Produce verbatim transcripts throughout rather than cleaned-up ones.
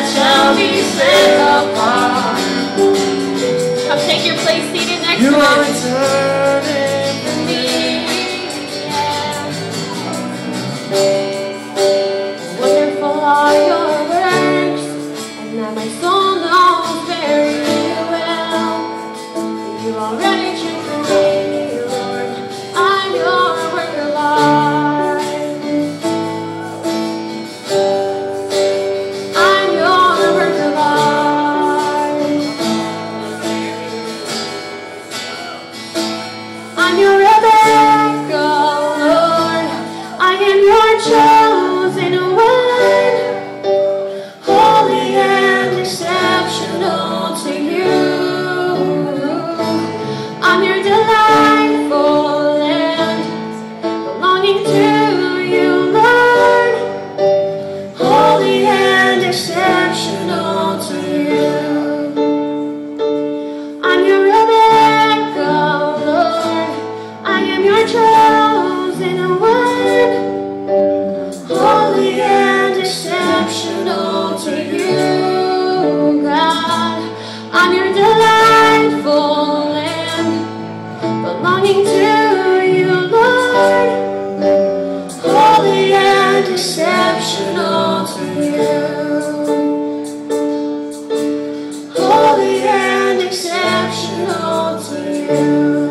that shall be set apart. Come take your place seated next You to are him. returning for me. Wonderful are your works, and that my soul knows very well. You already choose for me, Lord. I'm your work of art. I'm your work of art. I'm your Rebecca, Lord. I am your chosen one, holy and exceptional to you. I'm your delightful land, belonging to you, Lord, holy and exceptional to you. I'm your Rebecca, Lord. I am your chosen one, holy and exceptional to you, God. I'm your delightful land, belonging to you, Lord, holy and exceptional to you, holy and exceptional to you.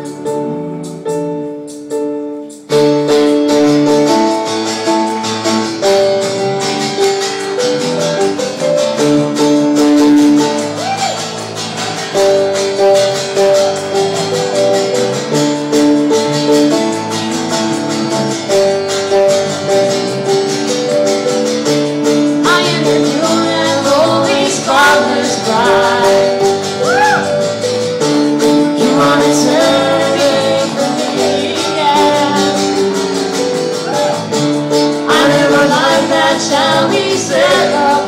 I am your pure and holy, spotless bride. You are returning for me, yeah. I live a life that shall be set apart.